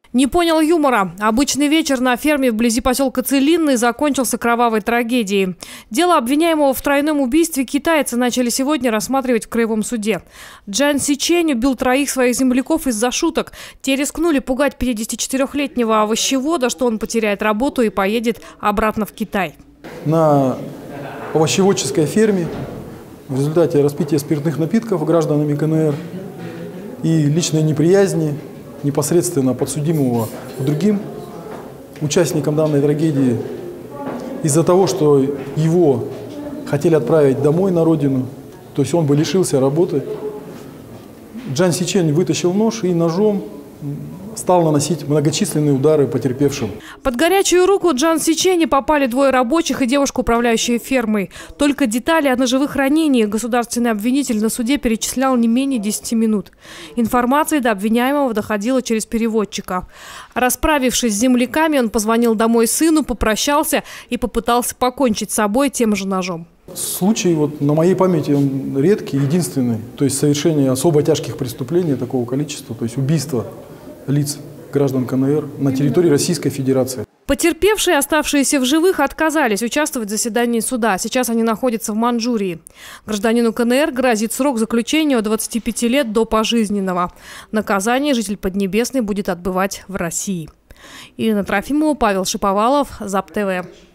Не понял юмора. Обычный вечер на ферме вблизи поселка Целинный закончился кровавой трагедией. Дело обвиняемого в тройном убийстве китайцы начали сегодня рассматривать в краевом суде. Джан Сичень убил 3 своих земляков из-за шуток. Те рискнули пугать 54-летнего овощевода, что он потеряет работу и поедет обратно в Китай. На овощеводческой ферме в результате распития спиртных напитков гражданами КНР и личной неприязни непосредственно подсудимого к другим участникам данной трагедии, из-за того, что его хотели отправить домой на родину, то есть он бы лишился работы, Джан Сичень вытащил нож и ножом стал наносить многочисленные удары потерпевшим. Под горячую руку Джан Сичени попали 2 рабочих и девушка, управляющая фермой. Только детали о ножевых ранениях государственный обвинитель на суде перечислял не менее 10 минут. Информация до обвиняемого доходила через переводчика. Расправившись с земляками, он позвонил домой сыну, попрощался и попытался покончить с собой тем же ножом. Случай, на моей памяти, он редкий, единственный. То есть совершение особо тяжких преступлений такого количества, то есть убийство лиц, граждан КНР на территории Российской Федерации. Потерпевшие, оставшиеся в живых, отказались участвовать в заседании суда. Сейчас они находятся в Манчжурии. Гражданину КНР грозит срок заключения от 25 лет до пожизненного. Наказание житель Поднебесной будет отбывать в России. Ирина Трофимова, Павел Шиповалов, ЗАП ТВ.